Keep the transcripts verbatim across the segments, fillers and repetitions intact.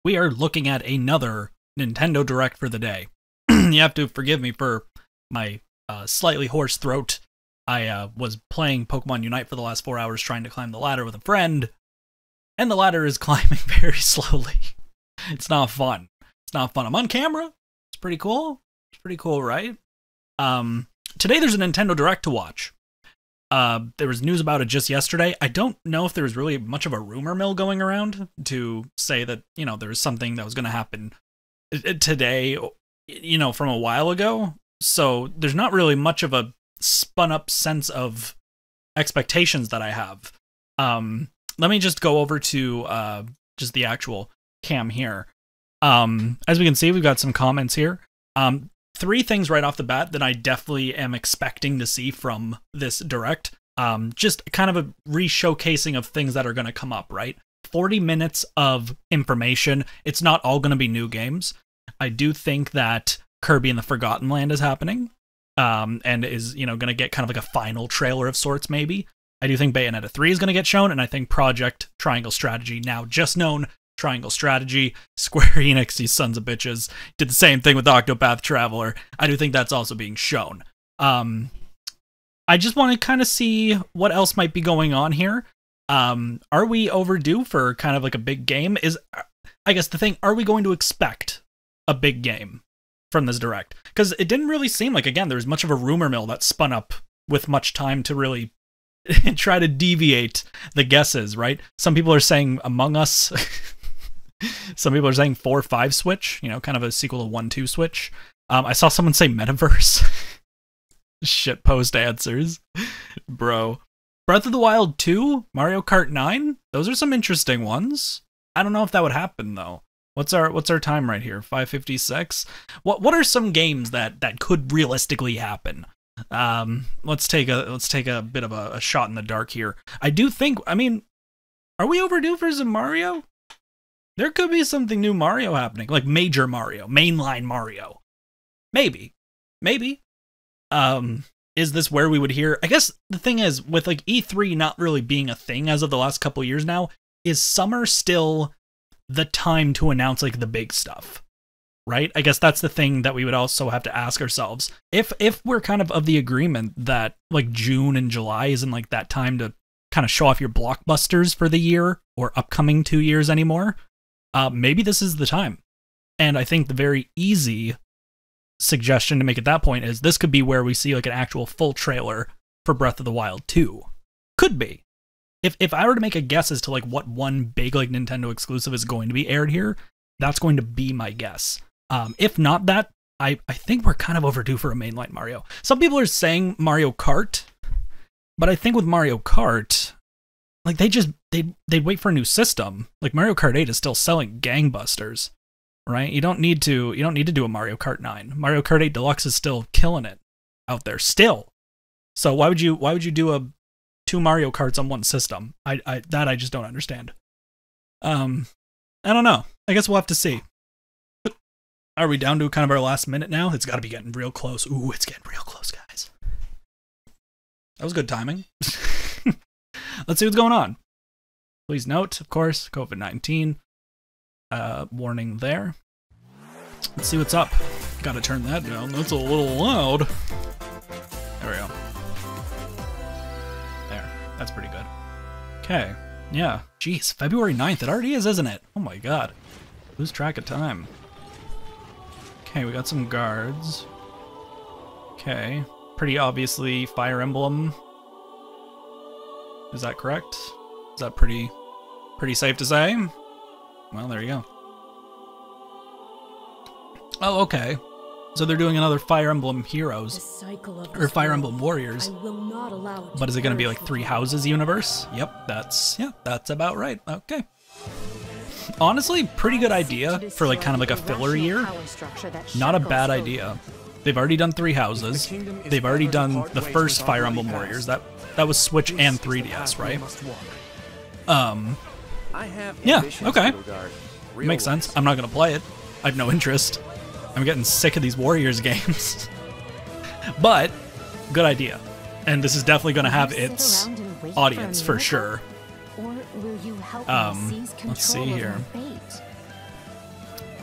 we are looking at another Nintendo Direct for the day. You have to forgive me for my uh, slightly hoarse throat. I uh, was playing Pokemon Unite for the last four hours trying to climb the ladder with a friend, and the ladder is climbing very slowly. It's not fun. It's not fun. I'm on camera. It's pretty cool. It's pretty cool, right? Um, today there's a Nintendo Direct to watch. Uh, there was news about it just yesterday. I don't know if there was really much of a rumor mill going around to say that, you know, there was something that was going to happen today, you know, from a while ago. So there's not really much of a spun up sense of expectations that I have. Um, let me just go over to uh, just the actual cam here. Um, as we can see, we've got some comments here. Um, Three things right off the bat that I definitely am expecting to see from this Direct. Um, just kind of a re-showcasing of things that are going to come up, right? forty minutes of information. It's not all going to be new games. I do think that Kirby and the Forgotten Land is happening. Um, and is, you know, going to get kind of like a final trailer of sorts, maybe. I do think Bayonetta three is going to get shown, and I think Project Triangle Strategy, now just known Triangle Strategy, Square Enix, these sons of bitches, did the same thing with Octopath Traveler. I do think that's also being shown. Um, I just want to kind of see what else might be going on here. Um, are we overdue for kind of like a big game? Is, I guess the thing, are we going to expect a big game from this Direct? Because it didn't really seem like, again, there was much of a rumor mill that spun up with much time to really try to deviate the guesses, right? Some people are saying Among Us. Some people are saying four five Switch, you know, kind of a sequel to one two Switch. Um, I saw someone say Metaverse. Shit post answers. Bro. Breath of the Wild two? Mario Kart nine? Those are some interesting ones. I don't know if that would happen, though. What's our what's our time right here? five fifty-six? What what are some games that, that could realistically happen? Um, let's take a let's take a bit of a, a shot in the dark here. I do think, I mean, are we overdue for some Mario? There could be something new Mario happening, like major Mario, mainline Mario. Maybe. Maybe. Um, is this where we would hear? I guess the thing is, with like E three not really being a thing as of the last couple years now, is summer still the time to announce like the big stuff? Right? I guess that's the thing that we would also have to ask ourselves. If if we're kind of of the agreement that like June and July isn't like that time to kind of show off your blockbusters for the year or upcoming two years anymore, Uh, maybe this is the time. And I think the very easy suggestion to make at that point is this could be where we see like an actual full trailer for Breath of the Wild two. Could be. If if I were to make a guess as to like what one big like Nintendo exclusive is going to be aired here, that's going to be my guess. Um, if not that, I, I think we're kind of overdue for a mainline Mario. Some people are saying Mario Kart, but I think with Mario Kart, like they just they they'd wait for a new system. Like Mario Kart eight is still selling gangbusters, right? You don't need to you don't need to do a Mario Kart nine. Mario Kart eight Deluxe is still killing it out there still. So why would you why would you do a two Mario Karts on one system? I I that I just don't understand. Um, I don't know. I guess we'll have to see. Are we down to kind of our last minute now? It's got to be getting real close. Ooh, it's getting real close, guys. That was good timing. Let's see what's going on. Please note, of course, COVID nineteen. Uh, warning there. Let's see what's up. Gotta turn that down. That's a little loud. There we go. There. That's pretty good. Okay. Yeah. Jeez, February ninth. It already is, isn't it? Oh my god. Lose track of time. Okay, we got some guards. Okay. Pretty obviously Fire Emblem. Is that correct? Is that pretty pretty safe to say? Well, there you go. Oh, okay. So they're doing another Fire Emblem Heroes. Or Fire Emblem Warriors. But is it going to be like Three Houses universe? Yep, that's yeah, that's about right. Okay. Honestly, pretty good idea for like kind of like a filler year. Not a bad idea. They've already done Three Houses. They've already done the first Fire Emblem Warriors. That that was Switch and three D S, right? Um, yeah, okay. Makes sense. I'm not gonna play it. I have no interest. I'm getting sick of these Warriors games. But, good idea. And this is definitely gonna have its audience for sure. Um, let's see here.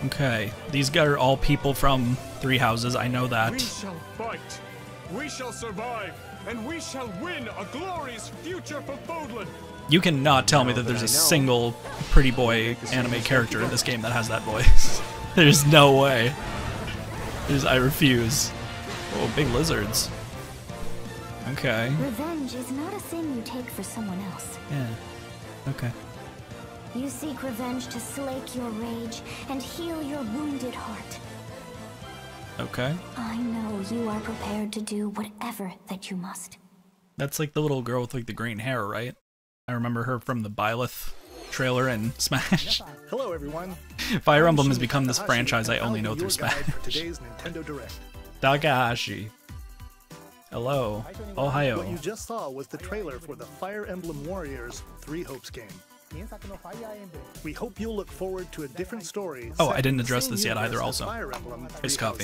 Okay, these guys are all people from Three Houses. I know that. We shall fight. We shall survive. And we shall win a glorious future for Fodlan. You cannot tell me that there's a single pretty boy anime character in this game that has that voice. There's no way. There's, I refuse. Oh, big lizards. Okay. Revenge is not a thing you take for someone else. Yeah. Okay. You seek revenge to slake your rage and heal your wounded heart. Okay. I know you are prepared to do whatever that you must. That's like the little girl with like the green hair, right? I remember her from the Byleth trailer in Smash. Hello, everyone. Fire Emblem has become this franchise I only know through Smash. Today's Nintendo Direct. Takahashi. Hello. Ohio. What you just saw was the trailer for the Fire Emblem Warriors Three Hopes game. We hope you'll look forward to a different story. Oh, I didn't address this yet either also. It's coffee.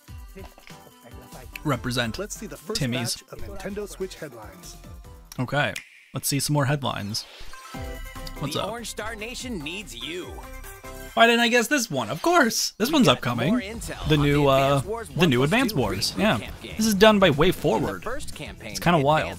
Represent. Let's see the first Timmy's. batch of Nintendo Switch headlines. Okay. Let's see some more headlines. What's the up? Orange Star Nation needs you. Why didn't I guess this one? Of course. This one's upcoming. The new uh the new Advance Wars. Yeah. This is done by Way Forward. It's kind of wild.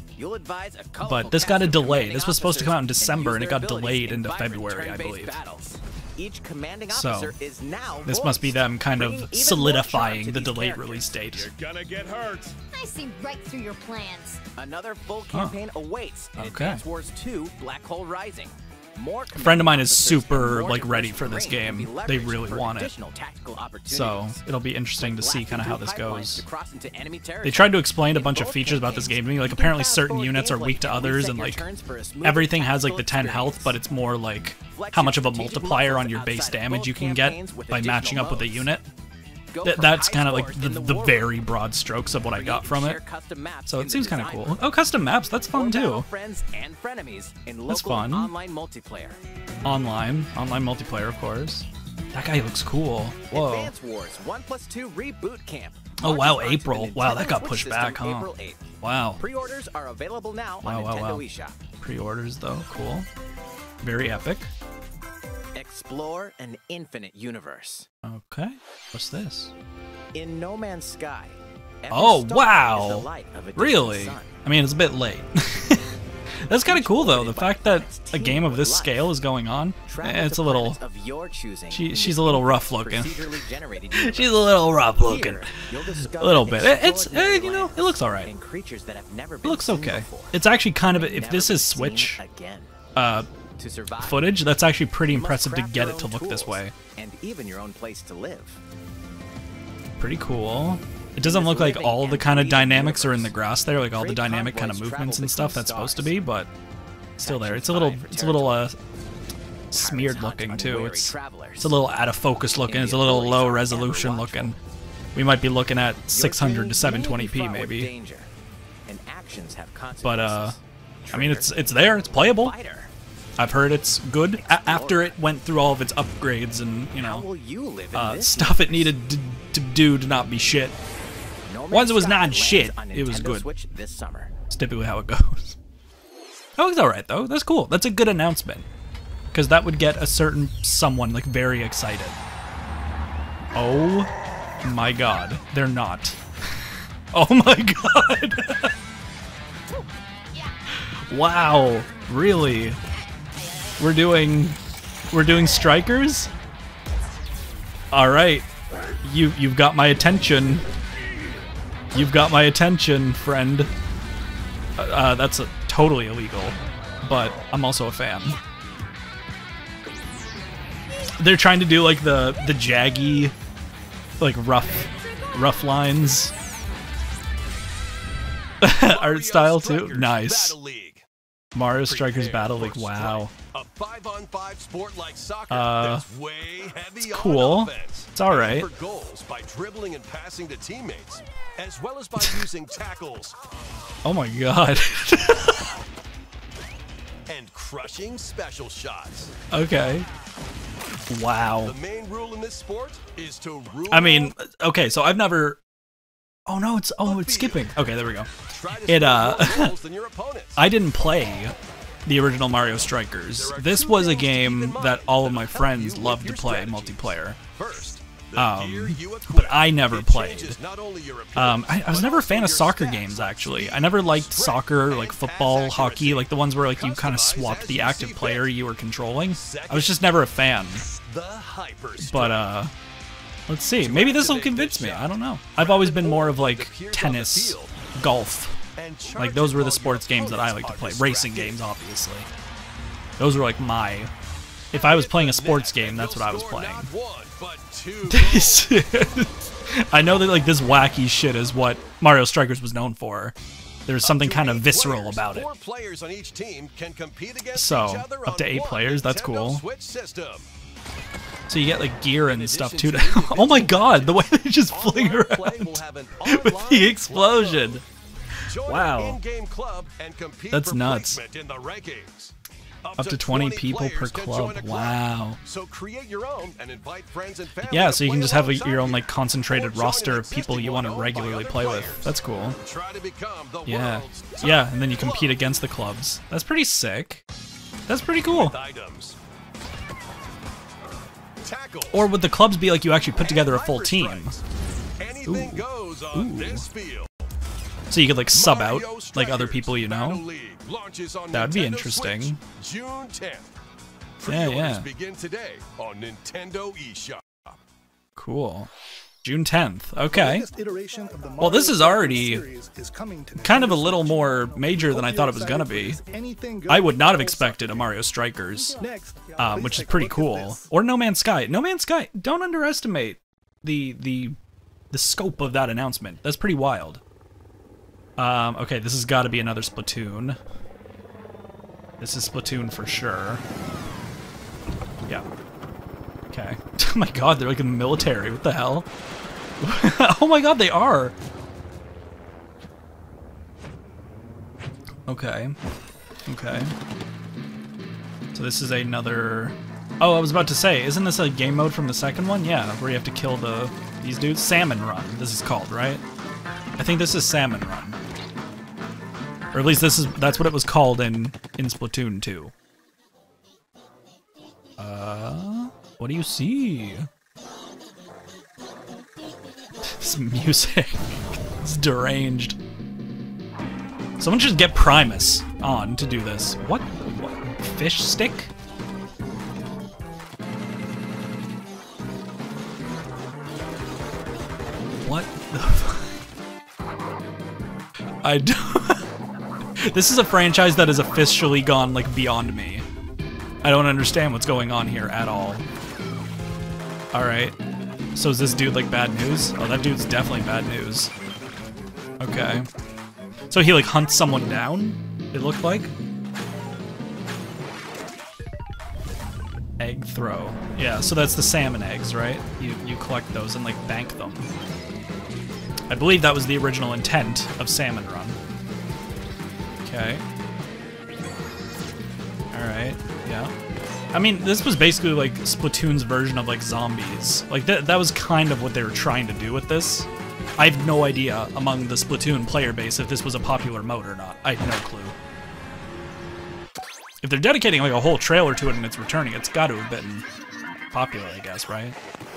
But this got a delay. This was supposed to come out in December and it got delayed into February, I believe. Each commanding So, officer is now this must be them kind of solidifying the delayed release date. You're gonna get hurt. I see right through your plans. Another full campaign awaits in Okay. Advance Wars two Black Hole Rising. More A friend of mine is commanding officers super and more like ready diverse for this terrain game. will be They leveraged really for want it. additional tactical opportunities. So it'll be interesting to see Blasting kind of how through this pipelines goes. to cross into enemy They territory. tried to explain a In bunch of both features about this game to me. campaigns, Like you can apparently fast certain forward units are gameplay weak to and others, reset and your like turns for a smoother everything has like tactical the ten health, experience. but it's more like Flex how your much of a strategic multiplier muscles on your base outside damage both you can get campaigns with by additional matching up with a modes. unit. Go Th for that's high kind of like scores the, in the the war very room, broad strokes of what I where got you from can it. share custom maps So in it the seems kind of design cool. mode. Oh, custom maps, that's fun Or battle too. friends and frenemies in That's local fun. online multiplayer. Online, online multiplayer, of course. That guy looks cool. Whoa. Advance Wars one plus two Reboot Camp. Oh, wow, launches onto the April. Wow, that Nintendo got Switch pushed system back, huh? April eighth. Wow. Pre-orders are available now Wow, on wow, Nintendo wow. eShop. Pre-orders though, cool. Very epic. Explore an infinite universe. Okay. What's this? In No Man's Sky. every Oh, star wow. is the light of a distant Really? sun. I mean, it's a bit late. That's kind of cool though. The fact that a game of this scale is going on, Travel eh, it's to a little. planets of your choosing She, in she's this a little infinite, rough looking. procedurally generated universe. She's a little rough looking. Here, you'll A discover little bit. It- It's, eh, extraordinary you know, it lands looks all right. and creatures that have never It been looks seen okay. before. It's actually kind of, And if never this be is seen Switch again. uh, To survive, footage, that's actually pretty you must impressive to craft get your it to own look this tools way. and even your own place to live. Pretty cool. It doesn't look like all the kind of dynamics are in the grass there, like all the dynamic kind of movements and stuff that's supposed to be, but still there. It's a little, it's a little uh, smeared looking too. It's, it's a little out of focus looking. It's a little low resolution looking. We might be looking at six hundred to seven twenty p maybe. But uh, I mean, it's it's there. It's playable. I've heard it's good a after it went through all of its upgrades and you know uh, stuff it needed to, to do to not be shit. Once it was not shit, it was good. This summer. It's typically how it goes. That looks alright though. That's cool. That's a good announcement. Because that would get a certain someone like very excited. Oh my god. They're not. Oh my god. Wow. Really? We're doing we're doing strikers? Alright. You you've got my attention. You've got my attention, friend. Uh, uh, that's a, totally illegal, but I'm also a fan. They're trying to do like the the jaggy, like rough, rough lines art style too. Nice. Mario Strikers Battle League. Wow. A five on five sport like soccer Uh, that's way heavy it's on cool. offense. It's all right. And for goals by dribbling and passing to teammates, as well as by using tackles Oh my god. and crushing special shots. Okay. Wow. The main rule in this sport is to rule. I mean, okay, so I've never. Oh no, it's oh it's skipping. Okay, there we go. Try to It score uh. more goals than your opponents. I didn't play the original Mario Strikers. This was a game that all of my friends loved to play multiplayer. First, Um, but I never played. Um, I, I was never a fan of soccer games, actually. I never liked soccer, like football, hockey, like the ones where like you kind of swapped the active player you were controlling. I was just never a fan. But, uh, let's see. Maybe this will convince me. I don't know. I've always been more of like tennis, golf. Like those were the sports games that I like to play. Racing games, obviously. Those were like my... If I was playing a sports game, that's what I was playing. I know that like this wacky shit is what Mario Strikers was known for. There's something kind of visceral about it. So, up to eight players, that's cool. So you get like gear and stuff too. Oh my god, the way they just fling around with the explosion. Wow. That's nuts. Up to twenty people per club. Wow. So create your own and invite friends and family. Yeah, so you can just have a, your own like concentrated roster of people you want to regularly play with. That's cool. Yeah. Yeah, and then you compete against the clubs. That's pretty sick. That's pretty cool. Or would the clubs be like you actually put together a full team? Ooh. Ooh. So you could like sub out like other people you know. That would be interesting. June tenth. Yeah, yeah. Begin today on Nintendo eShop. Cool. June tenth. Okay. Well, this is already kind of a little more major than I thought it was gonna be. I would not have expected a Mario Strikers, um, which is pretty cool. Or No Man's Sky. No Man's Sky. Don't underestimate the the the scope of that announcement. That's pretty wild. Um, okay, this has got to be another Splatoon. This is Splatoon for sure. Yeah. Okay. Oh my god, they're like in the military. What the hell? Oh my god, they are! Okay. Okay. So this is another... Oh, I was about to say, isn't this a game mode from the second one? Yeah, where you have to kill the these dudes? Salmon Run, this is called, right? I think this is Salmon Run. Or at least this is that's what it was called in, in Splatoon two. Uh, what do you see? This music. It's deranged. Someone should get Primus on to do this. What? What? Fish stick? What the fuck? I don't... This is a franchise that has officially gone, like, beyond me. I don't understand what's going on here at all. Alright. So is this dude, like, bad news? Oh, that dude's definitely bad news. Okay. So he, like, hunts someone down, it looked like? Egg throw. Yeah, so that's the salmon eggs, right? You, you collect those and, like, bank them. I believe that was the original intent of Salmon Run. Okay. Alright, yeah. I mean, this was basically like Splatoon's version of like zombies. Like, that, that was kind of what they were trying to do with this. I have no idea among the Splatoon player base if this was a popular mode or not. I have no clue. If they're dedicating like a whole trailer to it and it's returning, it's got to have been popular, I guess, right?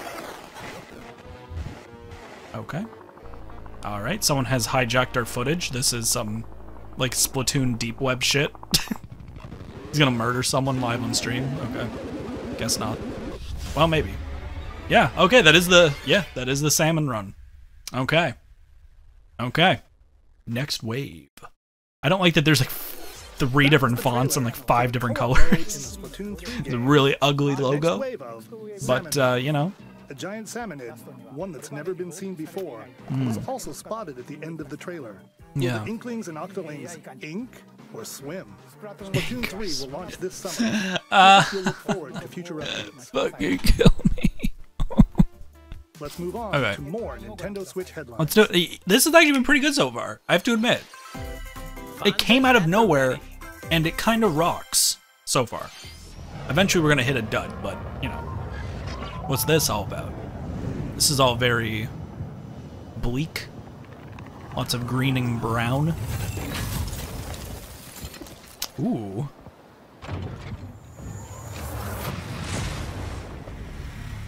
Okay. Alright, someone has hijacked our footage. This is some, like, Splatoon deep web shit. He's gonna murder someone live on stream? Okay. Guess not. Well, maybe. Yeah, okay, that is the, yeah, that is the Salmon Run. Okay. Okay. Next wave. I don't like that there's, like, three different fonts and, like, five different colors. It's a really ugly logo. But, uh, you know. A giant salmonid, one that's never been seen before, mm. was also spotted at the end of the trailer. Will yeah. the Inklings and Octolings ink or swim? Splatoon three will launch this summer. Uh, you'll look forward to future updates. Fucking kill me. Let's move on okay. to more Nintendo Switch headlines. Let's do it. This has actually been pretty good so far, I have to admit. It came out of nowhere, and it kind of rocks so far. Eventually we're going to hit a dud, but, you know. What's this all about? This is all very bleak. Lots of greening brown. Ooh.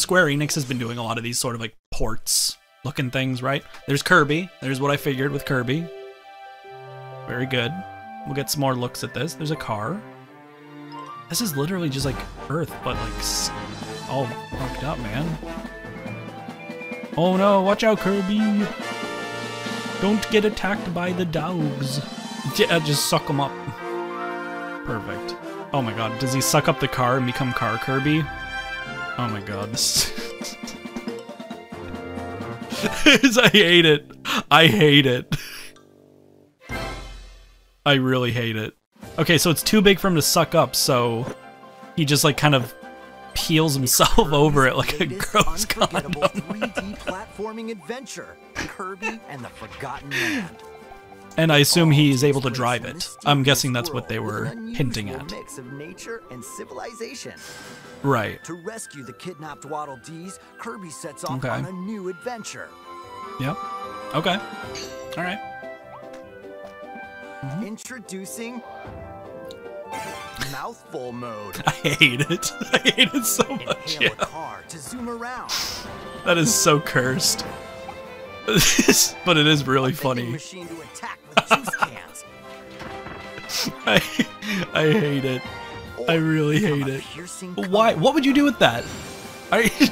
Square Enix has been doing a lot of these sort of like ports looking things, right? There's Kirby. There's what I figured with Kirby. Very good. We'll get some more looks at this. There's a car. This is literally just like Earth, but like all fucked up, man. Oh no, watch out, Kirby. Don't get attacked by the dogs. Yeah, just suck them up. Perfect. Oh my god, does he suck up the car and become Car Kirby? Oh my god, this I hate it. I hate it. I really hate it. Okay, so it's too big for him to suck up, so he just like kind of peels himself over it like a gross condom. three D platforming adventure, Kirby and the Forgotten Land. And I assume he's able to drive it. I'm guessing that's what they were hinting at. Mix of nature and civilization. Right. To rescue the kidnapped Waddle Dees, Kirby sets off Okay. on a new adventure. Yep. Okay. All right. Mm-hmm. Introducing Mouthful Mode. I hate it. I hate it so much. Inhale Yeah. a car to zoom around. That is so cursed. But it is really A vending funny. Machine to attack with juice cans. I I hate it. I really hate it. Piercing But why? color. What would you do with that? Are you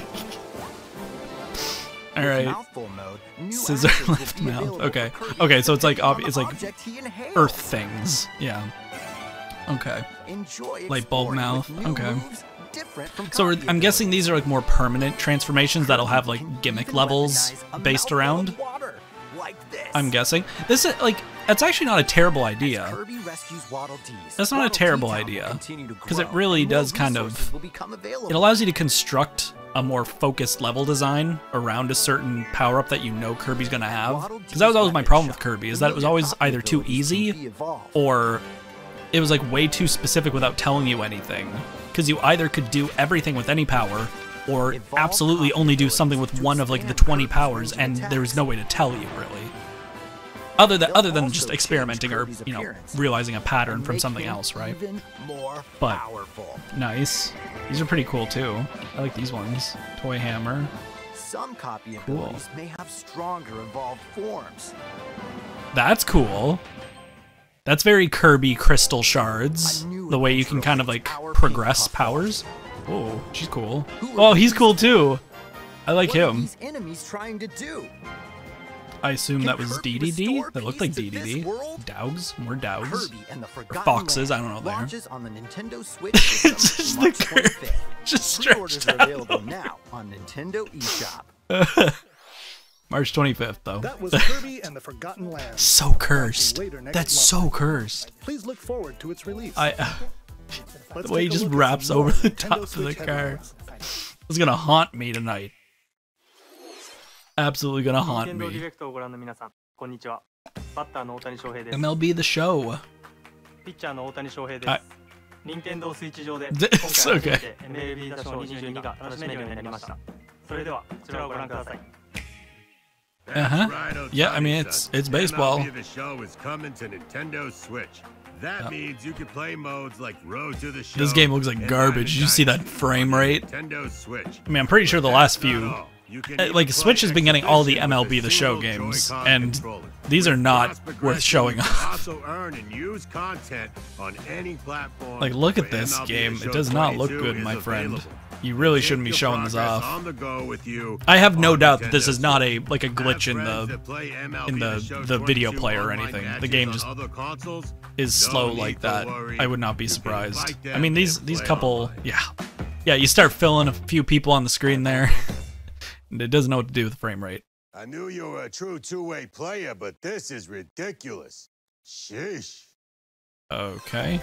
All With right. Mouthful Mode, new Scissor actions will left be mouth. available Okay. for Kirby Okay, so it's like depending obvi- on it's the like object he inhales. Earth things. Yeah. Okay. Enjoy Light bulb exploring mouth. with new Okay. moves different from So we're, copy I'm guessing abilities. these are like more permanent transformations that'll have like Can gimmick even levels recognize a based mouthful around. of water, like this. I'm guessing. This is like that's actually not a terrible idea. Kirby rescues Waddle Dees. That's not a Waddle terrible Dee Town will idea, continue to 'cause it grow, really and more does kind of- resources will become available. It allows you to construct a more focused level design around a certain power-up that you know Kirby's gonna have. Because that was always my problem with Kirby, is that it was always either too easy or it was like way too specific without telling you anything. Because you either could do everything with any power, or absolutely only do something with one of like the twenty powers, and there was no way to tell you really. Other than other than just experimenting or you know realizing a pattern from something else, right? Even more But- powerful. Nice. These are pretty cool too. I like these ones. Toy hammer. Some copy Cool. abilities may have stronger evolved forms. That's cool. That's very Kirby crystal shards. A new The way you adventure can kind of awaits like our progress pink puff powers. Oh, she's cool. Who Oh, are he's these? cool too. I like What are him. these enemies trying to do? I assume Can that was Kirby D D D? restore That looked like peace to D D this D. world? Dogs? More dogs? Kirby and the Forgotten foxes, Land I don't know there. launches on the Nintendo Switch system It's just the March curve. twenty-fifth. Just Pre-orders stretched are out. available now on Nintendo eShop. March twenty-fifth, though. That was Kirby and the Forgotten Land. So cursed. Later next That's month. so cursed. Please look forward to its release. I. Uh, Let's the way he take a just look at wraps some more over the Nintendo top of the Switch car. headlines. It's gonna haunt me tonight. Absolutely gonna haunt 任天堂ディ me. レクトをご覧の皆さん、こんにちは。バッターの大谷翔平です。 M L B the show. ピッチャーの大谷翔平ではいす。任天堂スイッチ上で This- 今回初め okay. て エムエルビー ザショーにじゅうにが楽しめるようになりました。それではこちらをご覧ください。 Uh-huh. Yeah, I mean, it's it's baseball. M L B The Show is coming to Nintendo Switch. That Yeah. means you can play modes like Road to the Show. This game looks like and garbage. You see that Dynasty frame on rate? Nintendo Switch. I mean, I'm pretty sure the last That's not few. all. You can Uh, even like, play Switch has been getting all the Exhibition M L B with a The Show single games, Joy-Con and controller. these are With not fast worth progression, showing you can off. also earn and use content on any platform. Like, look at where this M L B The game. It Show does not look twenty-two good, is my friend. available. You really Take shouldn't be your showing this progress off. on the go with you I have no on doubt that this Nintendo is not a Switch. like a glitch in Have friends the that play M L B in the Show the video twenty-two player or online anything. The matches game on just other consoles. is No slow need like to that. worry. I would not be You can surprised. invite I them mean, these and these play couple, online. yeah, yeah. You start filling a few people on the screen there, and it doesn't know what to do with the frame rate. I knew you were a true two-way player, but this is ridiculous. Sheesh. Okay.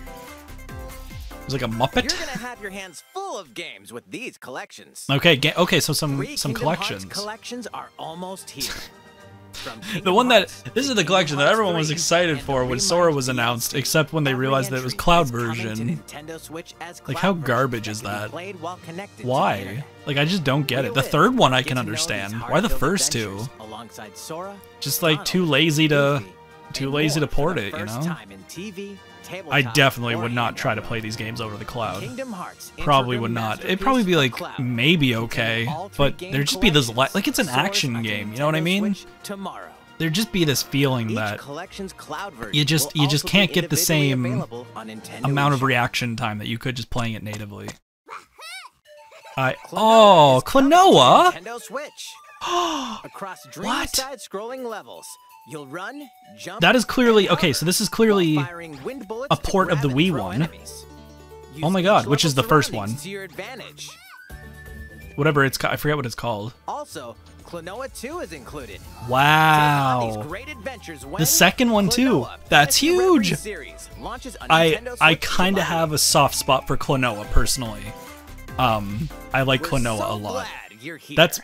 It's like a You're Muppet. gonna have your hands full of games with these collections. Okay, ga- okay. So some Three some Kingdom Hearts collections. collections are almost here. From The Kingdom one that Hearts this is to the Kingdom collection that Hearts everyone was three, excited and for the when Sora was remastered announced, D L C. except when they Every realized that it was entry cloud is coming to version. Nintendo Switch as Like, cloud how version garbage that is can be that? played while connected to the Why? internet. Like, I just don't get it. The Wheel third one I Get can to know these understand. Why the heart-filled first two? adventures alongside Sora, Just like Donald, too lazy to Goofy, too and lazy to more for port the it, you first know? time in T V, tabletop I definitely or would not try to handheld play mode. these games over the cloud. Kingdom Hearts, Probably integral would not. It'd masterpiece probably be for like cloud. maybe It's in okay, all three but game there'd just be this li- collections. like it's an Source action onto game. You know what I Nintendo mean? Switch tomorrow. There'd just be this feeling Each that collection's cloud version you just will you just also can't be get the individually same available on Nintendo amount of eShop. reaction time that you could just playing it natively. I Klonoa oh is coming to Klonoa. Nintendo Switch. Across dreamy What? side-scrolling levels, you'll run, jump. That is clearly and okay. hover So this is clearly while firing wind bullets a to port of grab the and Wii throw one. enemies. Use Oh my each God, which is level's the first surroundings one. to your advantage. whatever it's ca- I forget what it's called. Also, Klonoa two is included. Wow. Take on these great adventures when The second one too. Klonoa, That's Fantasy Reverie huge. Series launches on I Nintendo I Switch kind of July. have a soft spot for Klonoa personally. Um, I like We're Klonoa so a lot. glad you're here. That's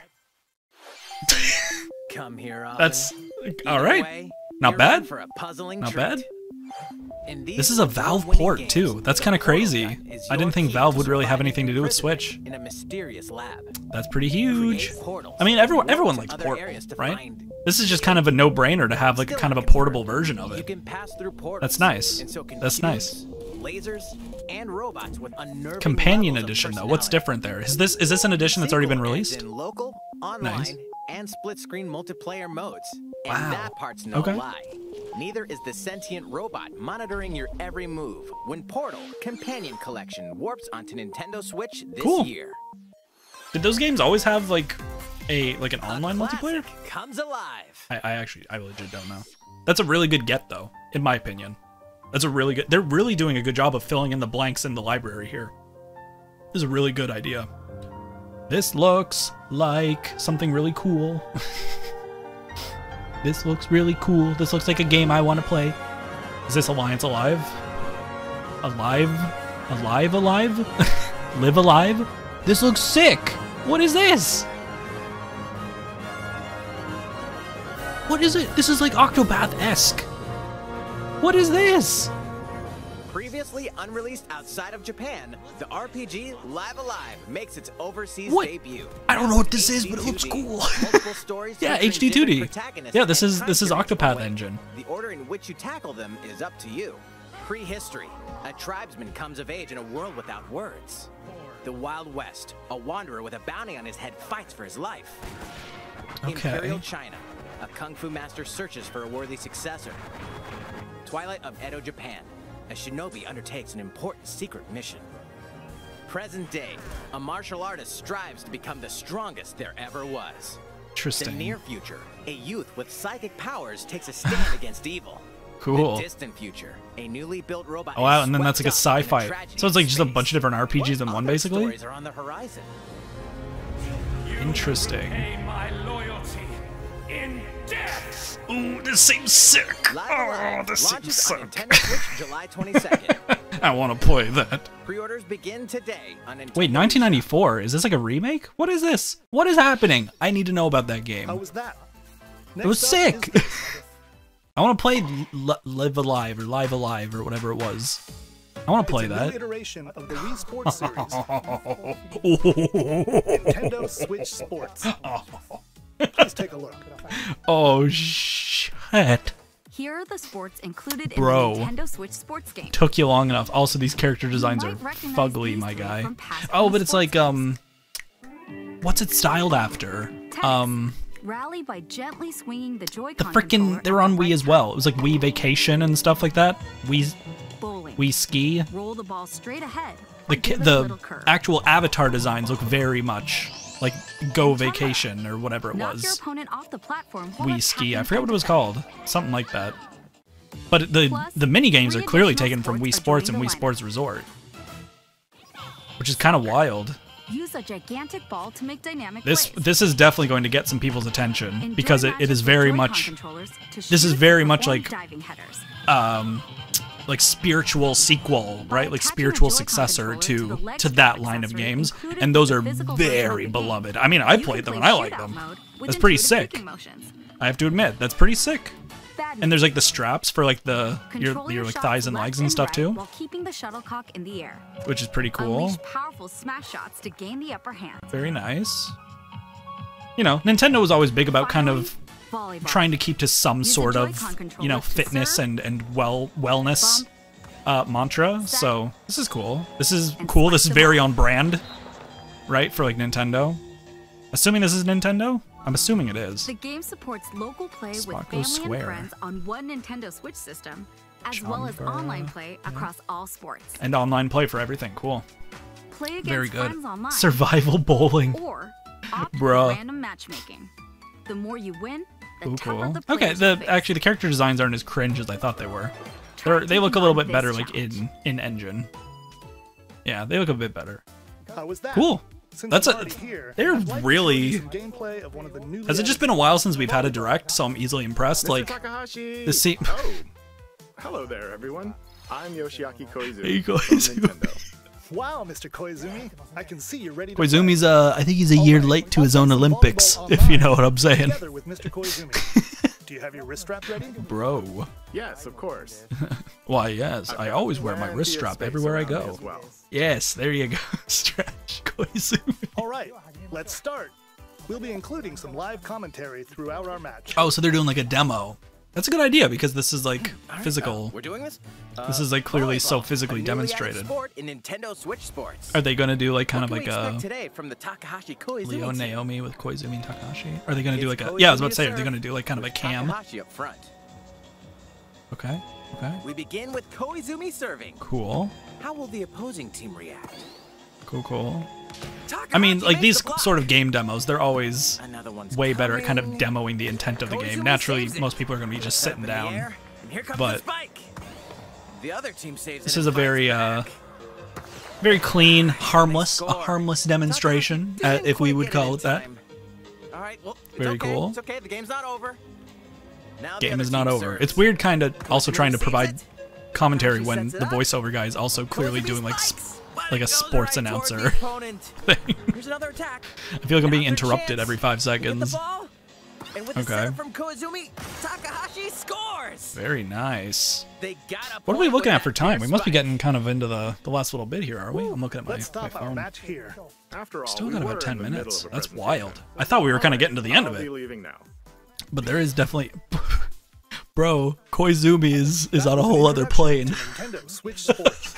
Come here often. that's Either all right. way, Not you're bad. in for a puzzling Not treat. bad. In these This is a Valve award-winning port games, too. That's the kind of Portal crazy. Gun is I your didn't think key Valve to would really have surviving anything to do with imprisonment Switch. in a mysterious lab. That's pretty huge. Create portals I mean, everyone and everyone warp likes to other Portal, areas to right? find This is just kind of a no-brainer to have like a Still kind of a confirmed, portable version of You it. can pass through portals. That's nice. And so can That's nice. cubes, lasers, and robots with unnerving Companion levels of edition though. What's personality. different there? Is this is this an edition that's already been Single and released? In local, online, Nice. and split-screen multiplayer modes. Wow. And that part's no Okay. lie. Neither is the sentient robot monitoring your every move when Portal Companion Collection warps onto Nintendo Switch this Cool. year. Did those games always have like a like an A online multiplayer? classic comes alive. I, I actually I legit don't know. That's a really good get though, in my opinion. That's a really good. They're really doing a good job of filling in the blanks in the library here. This is a really good idea. This looks like something really cool. This looks really cool. This looks like a game I want to play. Is this Alliance Alive? Alive? Alive Alive? Live Alive? This looks sick! What is this? What is it? This is like Octopath-esque. What is this? Previously unreleased outside of Japan, the R P G Live Alive makes its overseas What? debut. I don't know what this is, but it H D looks two D, cool. multiple stories Yeah, featuring H D two D. different protagonists Yeah, this and is this is time periods Octopath away. Engine. The order in which you tackle them is up to you. Prehistory. A tribesman comes of age in a world without words. The Wild West. A wanderer with a bounty on his head fights for his life. Okay. Imperial China. A kung fu master searches for a worthy successor. Twilight of Edo, Japan. A shinobi undertakes an important secret mission. Present day. A martial artist strives to become the strongest there ever was. The Interesting. near future. A youth with psychic powers takes a stand against evil. Cool. The distant future. A newly built robot. Oh wow, is and then that's like a swept up in sci-fi. tragedy So it's like in just a space. bunch of different R P Gs What in one, other basically? stories are on the horizon? Interesting. Pay my loyalty in death. Ooh, this seems sick. Live Oh, Alive this seems launches on sick. Nintendo Switch July twenty-second. I want to play that. Pre-orders begin today on Nintendo. Wait, nineteen ninety-four? Is this like a remake? What is this? What is happening? I need to know about that game. How was that? It was Next up sick. is this. I want to play L Live Alive or Live Alive or whatever it was. I want to play It's a new that. iteration of the Wii Sports series, Nintendo Switch Sports. Please take a look. Oh shit. Here are the sports included Bro. in the Nintendo Switch sports game. Took you long enough. Also, these character designs are might recognize fugly, these my three guy. from past Oh, Wii but it's like, sports um... What's it styled after? Tennis. Um... Rally by gently swinging the The Joy-Con frickin' controller they were at on the Wii right as well. It was like Wii Vacation and stuff like that. Wii Bowling. Wii Ski. Roll the ball straight ahead. The or ki- give it a the little curve. actual avatar designs look very much like Go Vacation or whatever it Knock your was. opponent off the platform while Wii it's Ski. I tapping forget what it was into called. Something like that. But the Plus, the mini games are three clearly additional taken from Wii sports are Sports and joining Wii the Sports Resort, which is kind of wild. Use a gigantic ball to make dynamic This plays. this is definitely going to get some people's attention Enjoy because it, it is matches with very Joy-Con much controllers to this is shoot very and much perform like diving headers. um like spiritual sequel, right? Like attaching spiritual a Joy-Con successor controller to to the leg to that strap line of accessory games, included and those with are the physical version of very the game. beloved. I mean, I You can played them play and I like shootout them. mode with That's pretty intuitive sick. kicking motions. I have to admit, that's pretty sick. Badminton. And there's like the straps for like the Control your your like shots thighs and left legs and stuff right too, while keeping the shuttlecock in the air. which is pretty cool. Unleash powerful smash shots to gain the upper hand. Very nice. You know, Nintendo was always big about kind of Volleyball. trying to keep to some Use a sort of, Joy-Con controller you know, to fitness serve, and and well wellness. bump, uh, mantra, so this is cool. This is cool. This is very on brand, right, for like Nintendo. Assuming this is Nintendo? I'm assuming it is. The game supports local play Spacco with family Square. and friends on one Nintendo Switch system, as Chomper, well as online yeah. play across all sports. And online play for everything. Cool. Play against Very good. friends online. Survival bowling. Or opt for Bruh. random matchmaking. The more you win, the Ooh, tougher cool. the Okay, players the you face. actually the character designs aren't as cringe as I thought they were. They're, they look a little bit better like in in engine. Yeah, they look a bit better. How was that? Cool. Since That's I'm a. already here, They're I'd like to show you really. some gameplay of one of the newly Has it just added been a while since we've had a direct? So I'm easily impressed. Like Takahashi. the scene. Oh, hello there, everyone. I'm Yoshiaki Koizumi Hey, from Koizumi. Nintendo. Wow, Mister Koizumi, I can see you're ready to Koizumi's play. uh, I think he's a year Alright, late to I'll his play own some Olympics, volleyball if you know online what I'm saying. Together with Mister Koizumi. Do you have your wrist strap ready? Bro. Yes, of course. Why, yes, I've I got always wear my plenty wrist of strap space everywhere I around me go. as well. Yes, there you go. Stretch Koizumi. All right, let's start. We'll be including some live commentary throughout our match. Oh, so they're doing like a demo. That's a good idea because this is like Alright, physical. uh, we're doing this? This is like clearly so physically demonstrated. Sport in Nintendo Switch Sports. Are they gonna do like kind What of can like we expect a today from the Takahashi Koizumi Leo team? Naomi with Koizumi and Takahashi? Are they gonna do It's like a? Yeah, I was Koizumi about to say, are to they gonna serve do like kind of a with cam? Takahashi up front. Okay, okay, We begin with Koizumi serving. cool, How will the opposing team react? cool, cool. I Takahashi mean, like makes these the block. sort of game demos, they're always Another one's way better at kind of coming. demoing the intent of the Koizumi game. Naturally, saves it. most people are gonna be just Up sitting in the down. air, and here comes but the spike. The other team saves This it is and a very, fights uh, back. very clean, harmless, a Score. harmless demonstration, Takahashi uh, didn't if we quite would get call in it that. time. All right, well, it's Very okay. cool. It's okay. The game's not over. Now the Game other is not team over. serves. It's weird, kind of also Koizumi trying to saves provide it. commentary Takahashi when sets it the up. voiceover guy is also clearly Koizumi doing like spikes, sp- but like it a goes sports right toward the announcer opponent. thing. Here's another attack. I feel like I'm being Now for a interrupted chance every five to get the seconds. ball. And with the Okay. setup from Koizumi, Takahashi scores. Very nice. They got a What are we point looking with at for that time? fair We must be spike. getting kind of into the, the last little bit here, are we? I'm looking at my, Let's my stop our phone. match here. After all, Still we got were about ten in the middle minutes. of a That's presentation. wild. I thought we were kind of getting to the end of I'll be it, leaving now. but there is definitely, bro. Koizumi is is That on a was an whole other introduction plane. to Nintendo Switch Sports.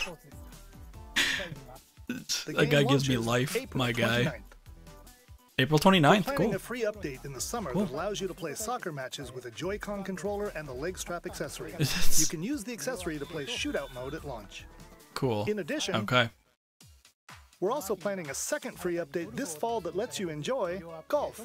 The That guy game gives me launches life, April my guy. twenty-ninth. April We're twenty-ninth. planning Cool. a free update in the summer Cool. that allows you to play soccer matches with a Joy-Con controller and the leg strap accessory. It's- You can use the accessory to play shootout mode at launch. Cool. In addition, Okay. we're also planning a second free update this fall that lets you enjoy golf.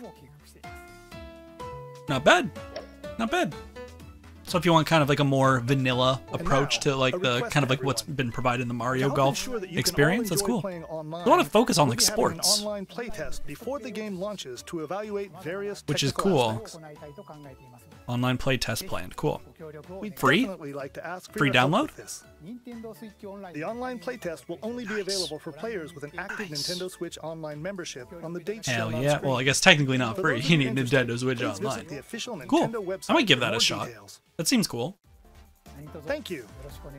Not bad. Not bad. So if you want kind of like a more vanilla approach now, to like a the request kind of to like what's everyone. been provided in the To Mario help Golf ensure that you can all experience, that's enjoy cool. playing online, I want to focus on we'll like be having an sports, online playtest before the game launches to evaluate various which is technical cool. aspects. Online play test planned. Cool. We'd Free? definitely like to ask for Free your help download? with this. The online playtest will only be available for players with an active Nintendo Switch Online membership on the dates Hell shown on yeah. screen. Well, I guess technically not For free. those of You you need interested, Nintendo Switch please visit Online. the official Cool. Nintendo website I might give for that a more shot. details. That seems cool. Thank you.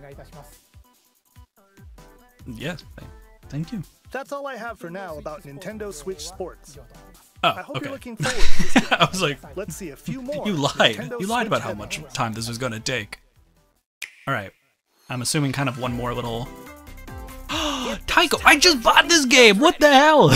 Yes. Thank you. That's all I have for now about Nintendo Switch Sports. Oh, I hope okay. you're looking forward to this game. I was like, Let's see a few more. you lied. Nintendo You lied Switch about how much headlines. time this was going to take. All right. I'm assuming kind of one more little. Taiko, I just bought this game. What the hell?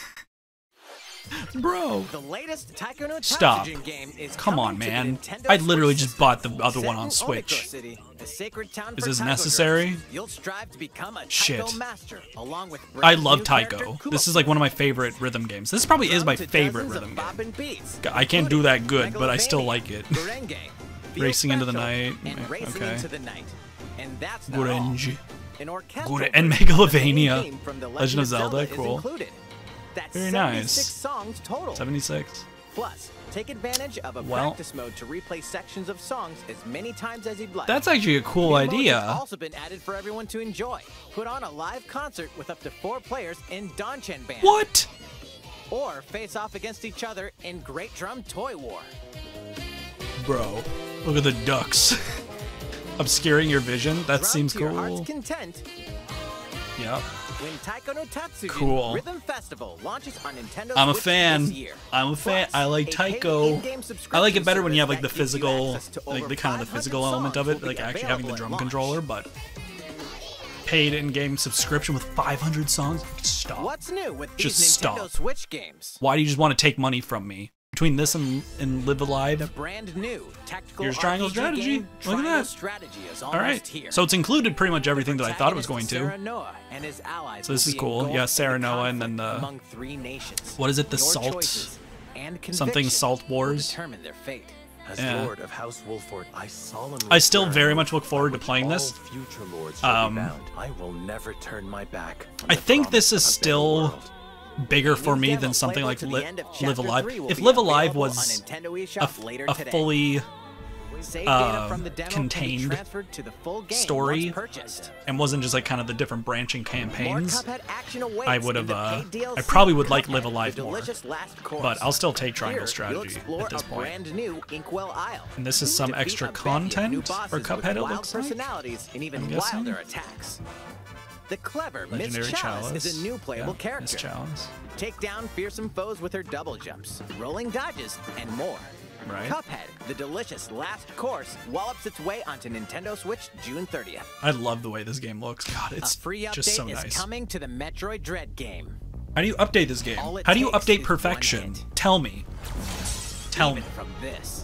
Bro. The latest Taiko no Stop. Tatsujin game is Come on, coming to the man. Nintendo I literally Switch just bought the system. other Set one in on Oniko Switch. City, a sacred town Is for this taiko necessary? girls. You'll strive to become a taiko Shit. master, along with I brand love new character Taiko. This is Kumo. like one of my favorite rhythm games. This probably is my Drum to favorite dozens rhythm of game. bopping beats, I can't do that good, including but I still Megalovania, like it. Gurenge, Feel Racing into the Special, night. and Racing Okay. into the night. And that's not all. Gurenge. An orchestral Gure- and version of the Megalovania. theme from The Legend of Zelda, is cool. included. That's Very seventy-six nice. songs total. seventy-six. Plus, take advantage of a Well- practice mode to replay sections of songs as many times as you'd like. That's actually a cool New modes have idea. also been added for everyone to enjoy. Put on a live concert with up to four players in Donchen Band. What? Or face off against each other in Great Drum Toy War. Bro, look at the ducks. Obscuring your vision? That Drum seems to your heart's cool. content Yep. when Taiko no Tatsujin Cool. Rhythm Festival launches on Nintendo I'm a Switch fan. this year. I'm a fan. Plus, I like a paid Taiko. in-game I like it better when you have subscription like the service that gives you physical, access to like over the kind of the five hundred physical element of songs it, will like be actually having the available drum at launch. controller. But paid in-game subscription with five hundred songs. Stop. What's new with these Just Nintendo stop. Switch games? Why do you just want to take money from me? Between this and, and Live Alive? The brand new tactical Here's Triangle R P G Strategy. game, Look at Triangle that. Strategy is All almost right. here. So it's included pretty much everything that I thought it was going to. Sarah Noah and his allies So this will is be cool. engulfed Yeah, in Sarah the Noah and then conflict the- among three nations. What is it? The Your Salt- choices and something convictions Salt will Wars? determine their fate. As Yeah. Lord of House Wolford, I solemnly I still swear very an much oath look forward to by which playing all this. future lords shall Um, be bound. I will never turn my back on I the think promise this is of a better still world. bigger A for new me demo than something playable like to the Li end of Live Chapter Alive. three will If be Live Alive available was on Nintendo a, eShop f- later a today. fully Save uh, data from the demo can be contained transferred to the full game story once purchased. and wasn't just like kind of the different branching More campaigns, Cuphead action awaits I would in have, the uh, paid D L C I probably would like Cuphead, Live Alive the more. delicious last course. But I'll still take Triangle Here, Strategy you'll explore at this a point. brand new Inkwell Isle. And this is some Defeat extra a bevy of new content bosses for with Cuphead, it wild looks like? personalities and even I'm guessing? wilder attacks. The clever Legendary Miss Chalice, Chalice. is a new playable yeah, character. Miss Chalice. Take down fearsome foes with her double jumps, rolling dodges, and more. Right. Cuphead, the delicious last course, wallops its way onto Nintendo Switch June thirtieth. I love the way this game looks. God, it's a free update just so is nice. coming to the Metroid Dread game. How do you update this game? All it How do you takes update is perfection? one hit. Tell me. Tell Even me. from this.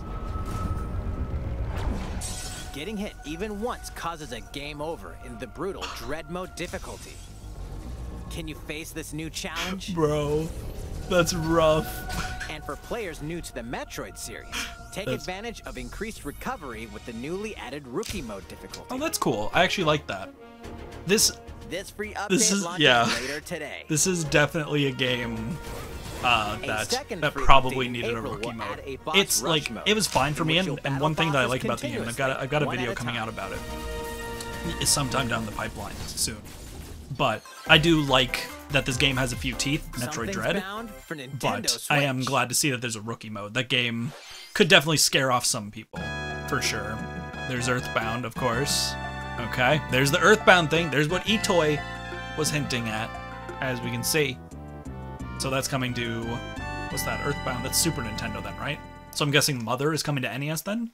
Getting hit even once causes a game over in the brutal Dread Mode difficulty. Can you face this new challenge? Bro, that's rough. And for players new to the Metroid series, take That's- advantage of increased recovery with the newly added Rookie Mode difficulty. Oh, that's cool. I actually like that. This This free update This is- launches yeah. later today. this is definitely a game uh, A that second that free probably update in needed a April rookie will mode. add a boss It's rush like mode, it was fine for in me, which and, you'll and battle one thing that I bosses like about the game, I've got a, I've got a continuously, video one at a coming time. out about it. It's sometime down the pipeline soon. But I do like that this game has a few teeth, Metroid Something's Dread. bound for Nintendo But I am Switch. glad to see that there's a rookie mode. That game could definitely scare off some people, for sure. There's Earthbound, of course. Okay, there's the Earthbound thing. There's what eToy was hinting at, as we can see. So that's coming to, what's that, Earthbound? That's Super Nintendo then, right? So I'm guessing Mother is coming to N E S then?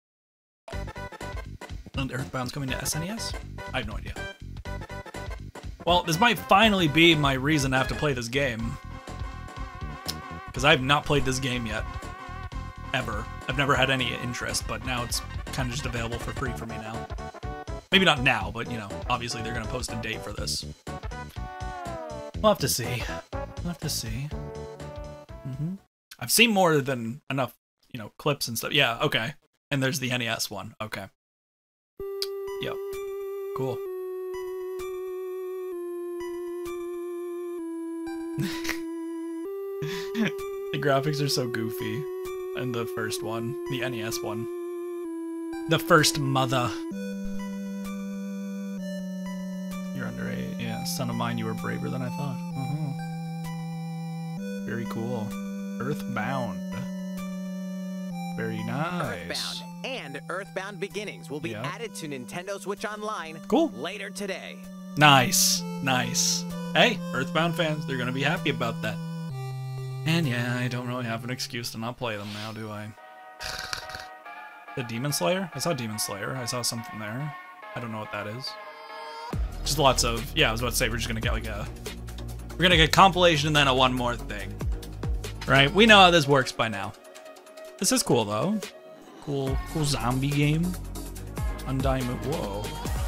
And Earthbound's coming to S N E S? I have no idea. Well, this might finally be my reason to have to play this game. Because I have not played this game yet. Ever. I've never had any interest, but now it's kind of just available for free for me now. Maybe not now, but, you know, obviously they're going to post a date for this. We'll have to see. We'll have to see. Mm-hmm. I've seen more than enough, you know, clips and stuff. Yeah, okay. And there's the N E S one. Okay. Yep. Cool. The graphics are so goofy in the first one, the N E S one. The first mother. You're underage. Yeah, son of mine, you were braver than I thought. Uh-huh. Very cool. Earthbound. Very nice. Earthbound and Earthbound Beginnings will be Yeah. added to Nintendo Switch Online Cool. later today. Nice. Nice. Hey, Earthbound fans, they're gonna be happy about that. And yeah, I don't really have an excuse to not play them now, do I? The Demon Slayer? I saw Demon Slayer. I saw something there. I don't know what that is. Just lots of... Yeah, I was about to say, we're just gonna get like a... We're gonna get a compilation and then a one more thing. Right? We know how this works by now. This is cool, though. Cool, cool zombie game. Undying Moon. Whoa.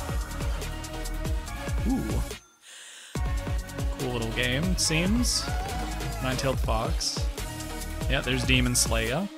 Ooh. Cool little game, it seems. Nine-tailed fox. Yeah, there's Demon Slayer.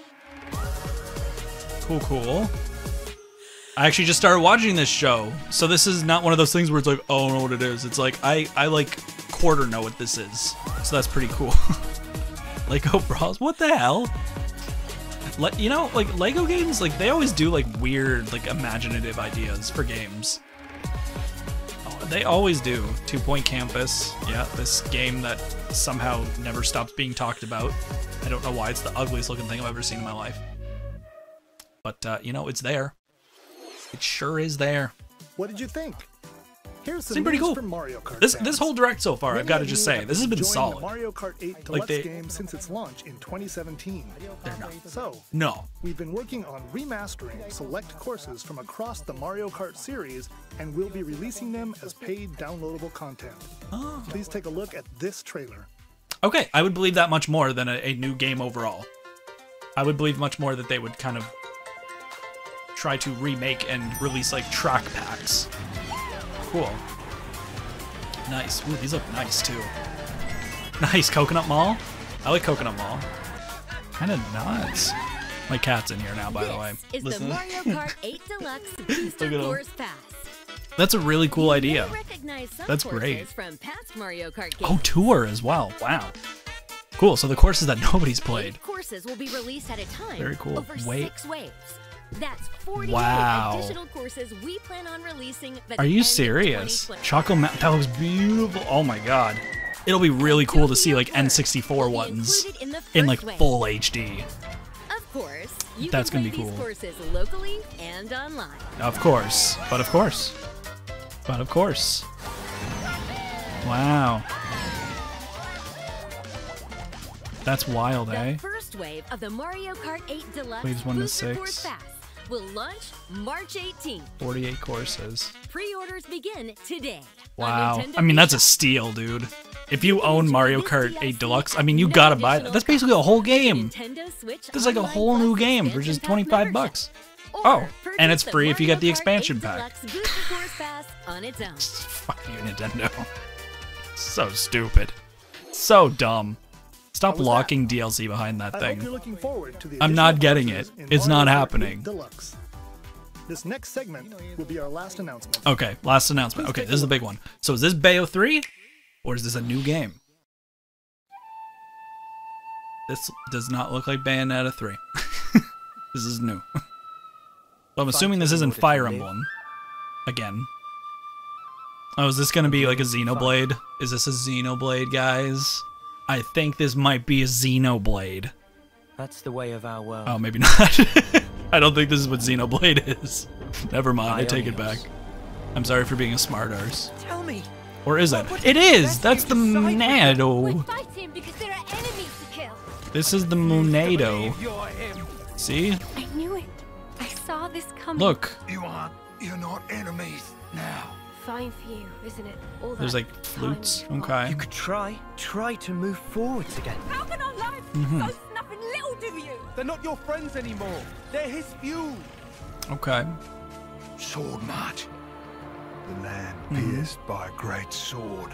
Cool, cool. I actually just started watching this show, so this is not one of those things where it's like, oh, I don't know what it is. It's like, I, I like, quarter know what this is. So that's pretty cool. Lego Bros? What the hell? Le you know, like, Lego games, like, they always do, like, weird, like, imaginative ideas for games. They always do. Two Point Campus. Yeah, this game that somehow never stops being talked about. I don't know why. It's the ugliest looking thing I've ever seen in my life. But, uh, you know, it's there. It sure is there. What did you think? Here's some Seemed pretty news cool. from Mario Kart This fans. this whole direct so far, I've Many got to of just you say, have this has been enjoying solid. The Mario Kart eight Like Deluxe they- game since its launch in twenty seventeen. They're not. So, No. we've been working on remastering select courses from across the Mario Kart series, and we'll be releasing them as paid downloadable content. Oh. Please take a look at this trailer. Okay, I would believe that much more than a, a new game overall. I would believe much more that they would kind of try to remake and release like track packs. Cool. Nice. Ooh, these look nice too. Nice. Coconut Mall. I like Coconut Mall. Kind of nuts. My cat's in here now, by the way. Is Listen. the Mario Kart eight Deluxe Booster Look at 'em. Course Pass. That's a really cool idea. You'll recognize some That's courses great. From past Mario Kart games. Oh, tour as well. Wow. Cool. So the courses that nobody's played. Eight courses will be released at a time. Very cool. Over Wait. six waves. That's forty Wow. additional courses we plan on releasing. by Are the you end of serious? twenty twenty. Choco Mountain. That looks beautiful. Oh my god. It'll be really cool to see like N sixty-four ones included in the in like first wave. full H D. Of course, you That's can gonna play be these cool. courses locally and online. Of course. But of course. But of course. Wow. That's wild, eh? The first wave of the Mario Kart eight Deluxe Waves one to Booster Course six. Pass will launch March eighteenth. forty-eight courses. Pre-orders begin today. on Wow. Nintendo I mean, that's a eShop. steal, dude. If you own Mario Kart eight Deluxe, I mean, you gotta buy that. That's basically a whole game. Nintendo Switch There's like a Online whole new Plus game for expansion just pack twenty-five membership. bucks. Or Oh, and purchase it's the free if you get the Mario Kart expansion eight pack. Deluxe Booster Course Pass on its own. Fuck you, Nintendo. So stupid. So dumb. Stop was locking D L C behind that I hope thing. you're looking forward to the I'm not additional getting courses it. in It's Mario not Kart happening. eight Deluxe. This next segment will be our last announcement. Okay, last announcement. Okay, this is the big one. So is this Bayo three? Or is this a new game? This does not look like Bayonetta three. This is new. So I'm assuming this isn't Fire Emblem. Again. Oh, is this gonna be like a Xenoblade? Is this a Xenoblade, guys? I think this might be a Xenoblade. That's the way of our world. Oh, maybe not. I don't think this is what Xenoblade is. Never mind, I take it back. I'm sorry for being a smartarse. Tell me. Or is it? It is! That's the We're Monado. fighting because there are enemies to kill. This is the Monado. See? I knew it. I saw this coming. Look. You aren't. You're not enemies now. Fine for you, isn't it? All There's that like flutes. time. Okay. You could try, try to move forwards again. How can our lives Mhm. be so nothing little to you? They're not your friends anymore. They're his fuel. Okay. Sword march. The land Mhm. pierced by a great sword.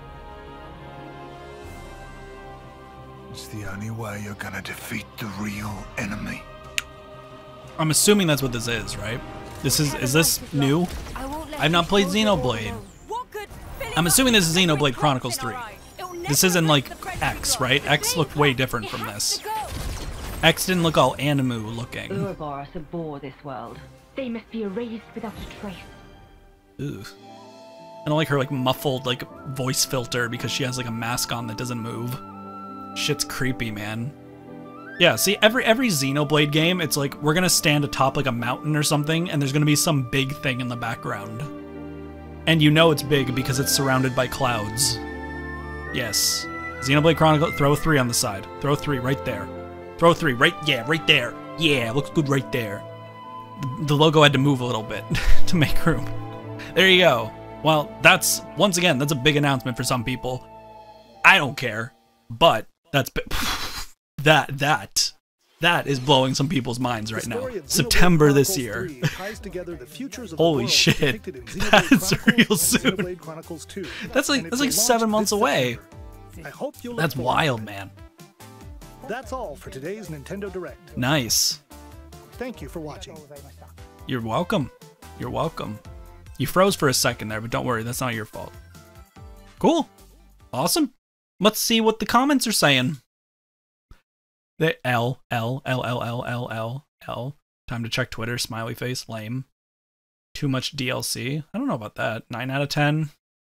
It's the only way you're gonna defeat the real enemy. I'm assuming that's what this is, right? This is, is this new? I've not played Xenoblade. I'm assuming this is Xenoblade Chronicles three. This isn't like X, right? X looked way different from this. X didn't look all anime looking. Ouroboros abhor this world. They must be erased without a trace. Ugh. I don't like her like muffled like voice filter because she has like a mask on that doesn't move. Shit's creepy, man. Yeah, see, every every Xenoblade game, it's like we're gonna stand atop like a mountain or something, and there's gonna be some big thing in the background. And you know it's big because it's surrounded by clouds. Yes. Xenoblade Chronicle, throw a three on the side. Throw a three right there. Throw a three, right, yeah, right there. Yeah, looks good right there. The, the logo had to move a little bit to make room. There you go. Well, that's, once again, that's a big announcement for some people. I don't care, but that's, that, that, that is blowing some people's minds right now. September this year. Holy shit. That's real soon. That's like, that's like seven months away. That's wild, man. That's all for today's Nintendo Direct. Nice. Thank you for watching. You're welcome. You're welcome. You froze for a second there, but don't worry, that's not your fault. Cool. Awesome. Let's see what the comments are saying. The L, L, L, L, L, L, L, L. Time to check Twitter, smiley face, lame. Too much D L C. I don't know about that. nine out of ten.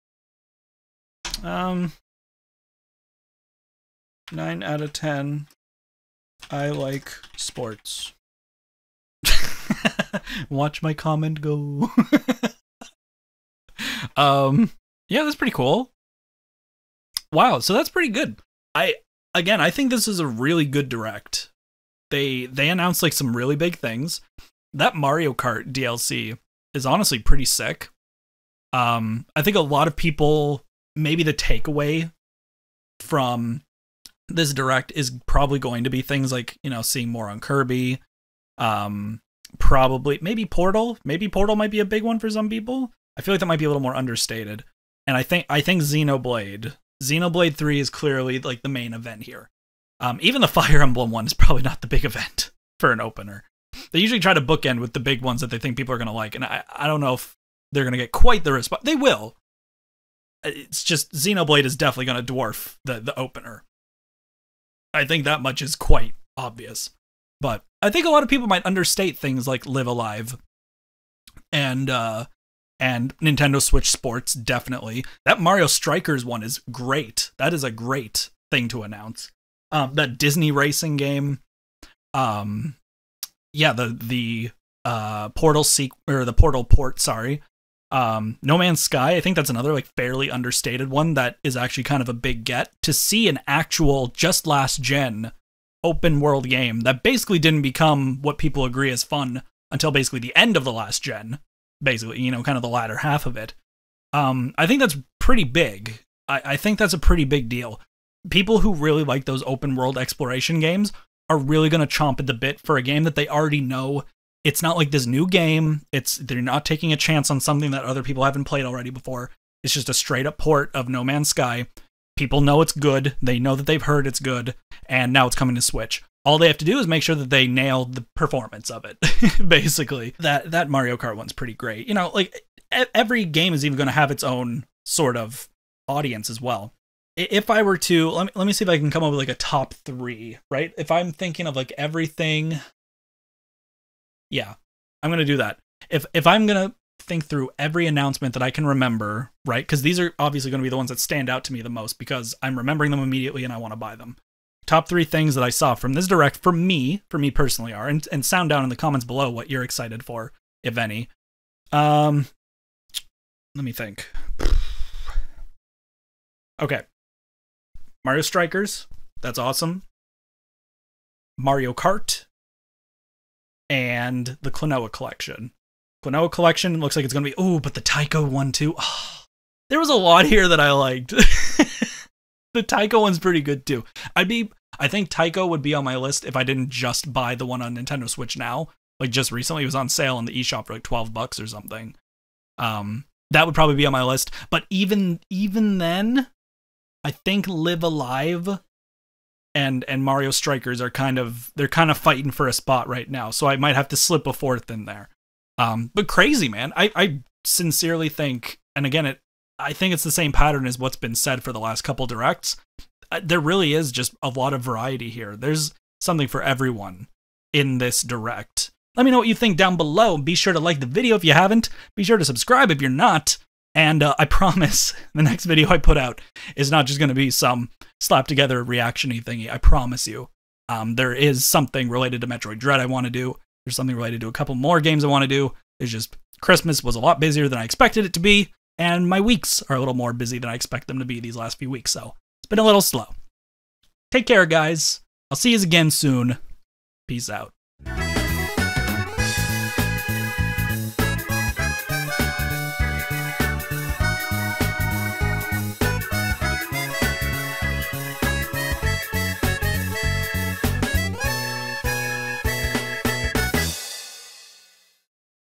Um... nine out of ten. I like sports. Watch my comment go. Um, yeah, that's pretty cool. Wow, so that's pretty good. I again, I think this is a really good direct. They they announced like some really big things. That Mario Kart D L C is honestly pretty sick. Um, I think a lot of people, maybe the takeaway from this direct is probably going to be things like, you know, seeing more on Kirby. Um, probably maybe Portal. Maybe Portal might be a big one for some people. I feel like that might be a little more understated. And I think I think Xenoblade, Xenoblade three is clearly like the main event here. Um, even the Fire Emblem one is probably not the big event for an opener. They usually try to bookend with the big ones that they think people are going to like, and I, I don't know if they're going to get quite the response. They will. It's just Xenoblade is definitely going to dwarf the, the opener. I think that much is quite obvious. But I think a lot of people might understate things like Live Alive and uh, and Nintendo Switch Sports, definitely. That Mario Strikers one is great. That is a great thing to announce. Um, that Disney racing game, um, yeah, the the uh, Portal sequ- or the Portal port, sorry. Um, No Man's Sky, I think that's another like fairly understated one that is actually kind of a big get. To see an actual, just last gen, open world game that basically didn't become what people agree is fun until basically the end of the last gen, basically, you know, kind of the latter half of it. Um, I think that's pretty big. I, I think that's a pretty big deal. People who really like those open world exploration games are really going to chomp at the bit for a game that they already know. It's not like this new game. It's they're not taking a chance on something that other people haven't played already before. It's just a straight up port of No Man's Sky. People know it's good. They know that they've heard it's good, and now it's coming to Switch. All they have to do is make sure that they nail the performance of it. Basically, that that Mario Kart one's pretty great. You know, like every game is even going to have its own sort of audience as well. If I were to let me let me see if I can come up with like a top three, right? If I'm thinking of like everything. Yeah, I'm going to do that. If if I'm going to think through every announcement that I can remember, right? Because these are obviously going to be the ones that stand out to me the most because I'm remembering them immediately and I want to buy them. Top three things that I saw from this direct for me, for me personally are, and, and sound down in the comments below what you're excited for, if any. Um, let me think. Okay. Mario Strikers, that's awesome. Mario Kart. And the Klonoa Collection. Klonoa Collection looks like it's going to be... Oh, but the Taiko one too. Oh, there was a lot here that I liked. The Taiko one's pretty good too. I'd be... I think Taiko would be on my list if I didn't just buy the one on Nintendo Switch Now. Like just recently, it was on sale in the eShop for like twelve bucks or something. Um, that would probably be on my list. But even even then, I think Live Alive... and and Mario Strikers are kind of they're kind of fighting for a spot right now, so I might have to slip a fourth in there. Um, but crazy, man. I I sincerely think, and again, it I think it's the same pattern as what's been said for the last couple directs. There really is just a lot of variety here. There's something for everyone in this direct. Let me know what you think down below. Be sure to like the video if you haven't. Be sure to subscribe if you're not. And uh, I promise the next video I put out is not just going to be some slap together reaction-y thingy. I promise you. Um, there is something related to Metroid Dread I want to do. There's something related to a couple more games I want to do. There's just Christmas was a lot busier than I expected it to be. And my weeks are a little more busy than I expect them to be these last few weeks. So it's been a little slow. Take care, guys. I'll see you again soon. Peace out.